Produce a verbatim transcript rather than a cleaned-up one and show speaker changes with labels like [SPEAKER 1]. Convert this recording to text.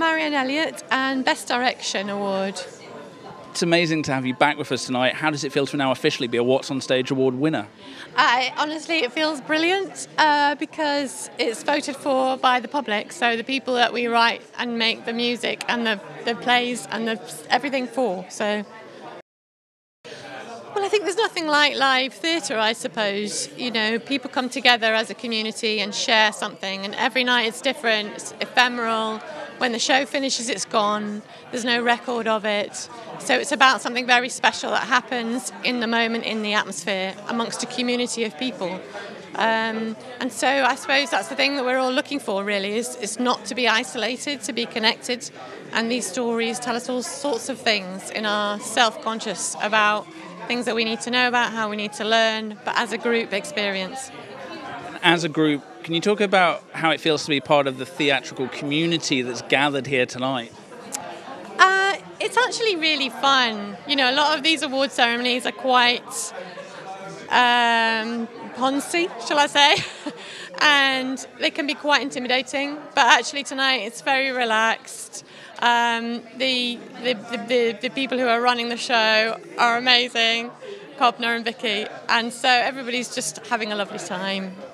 [SPEAKER 1] Marianne Elliott and Best Direction Award.
[SPEAKER 2] It's amazing to have you back with us tonight. How does it feel to now officially be a What's on Stage Award winner?
[SPEAKER 1] Uh, honestly, it feels brilliant uh, because it's voted for by the public, so the people that we write and make the music and the, the plays and the, everything for. So, well, I think there's nothing like live theatre, I suppose. You know, people come together as a community and share something, and every night it's different, it's ephemeral. When the show finishes, it's gone. There's no record of it. So it's about something very special that happens in the moment, in the atmosphere, amongst a community of people. Um, and so I suppose that's the thing that we're all looking for, really, is, is not to be isolated, to be connected. And these stories tell us all sorts of things in our self-conscious about things that we need to know about, how we need to learn, but as a group experience.
[SPEAKER 2] As a group, can you talk about how it feels to be part of the theatrical community that's gathered here tonight?
[SPEAKER 1] Uh, it's actually really fun. You know, a lot of these award ceremonies are quite um, poncy, shall I say, and they can be quite intimidating. But actually tonight it's very relaxed. Um, the, the, the, the people who are running the show are amazing, Cobner and Vicky, and so everybody's just having a lovely time.